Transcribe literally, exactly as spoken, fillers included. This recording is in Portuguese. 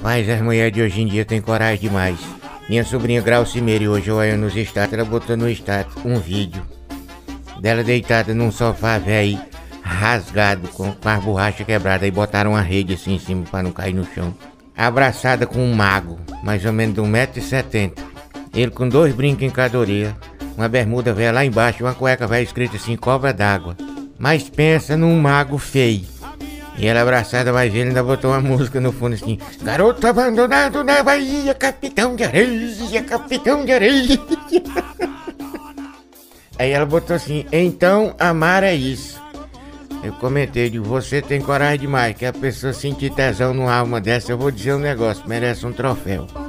Rapaz, as mulheres de hoje em dia têm coragem demais. Minha sobrinha Graucimeire hoje olhando nos status, ela botou no status um vídeo dela deitada num sofá velho, rasgado, com, com as borrachas quebradas, e botaram uma rede assim em cima pra não cair no chão. Abraçada com um mago, mais ou menos de um metro e setenta. Ele com dois brincos em cada orelha, uma bermuda velha lá embaixo, uma cueca velha escrita assim, cobra d'água. Mas pensa num mago feio. E ela abraçada, mas ele ainda botou uma música no fundo assim: garoto abandonado na Bahia, capitão de areia, capitão de areia. Aí ela botou assim: então amar é isso. Eu comentei, de você tem coragem demais, que a pessoa sentir tesão numa alma dessa, eu vou dizer um negócio, merece um troféu.